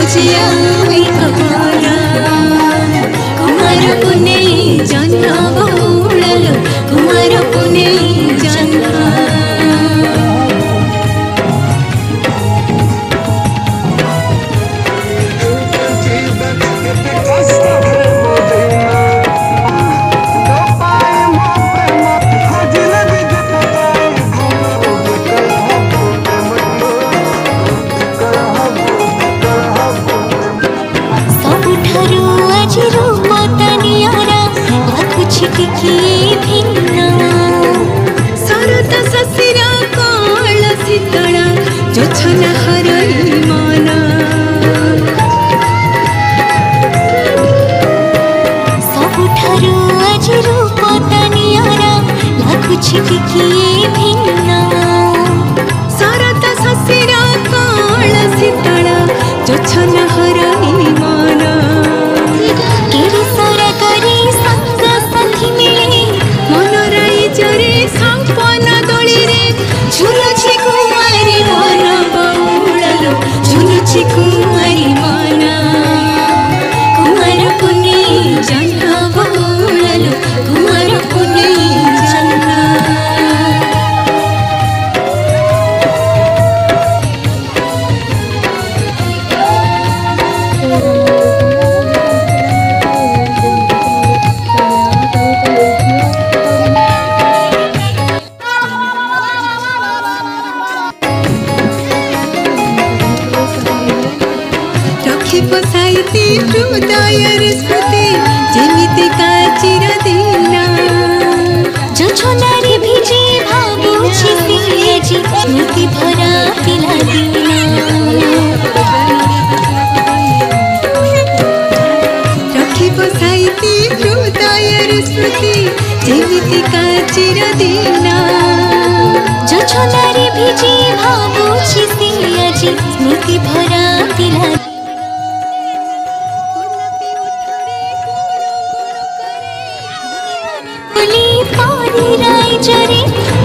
जिया कमारा कुमार पुने जन्म बहुड़लो कुमार पुने जन्म जोछना हरई माना सबुठारु आज रूप तनियारा लाଗୁଛି ଟିକିଏ ଭିନ୍ନ ଶରତ ଶଶିର କଳ ଶୀତଳ ଯୋଛନା ହରଇ ମାନା କେରି ସରା କରି ସାଙ୍ଗ ସାଥୀ ମିଳେ ମନରାଇ ଜରେ ସମ୍ପନ ଦୋଳିରେ ଝୁଲୁଛି କୁମାରୀ ମନ बहुड़लो झुलुछि कुमारी माना कुमार पुने जन्म बहुड़लो कुमार पुने जन्म पसाइती हृदयर स्मृति जेमिति काचिर दिना जोछनारे भिजे भाबुछि सिएजी स्मृति भरा पिला दिना रखी पसाइती हृदयर स्मृति जेमिति काचिर दिना जोछनारे भिजे भाबुछि सिएजी स्मृति भरा पिला पारी राय जरे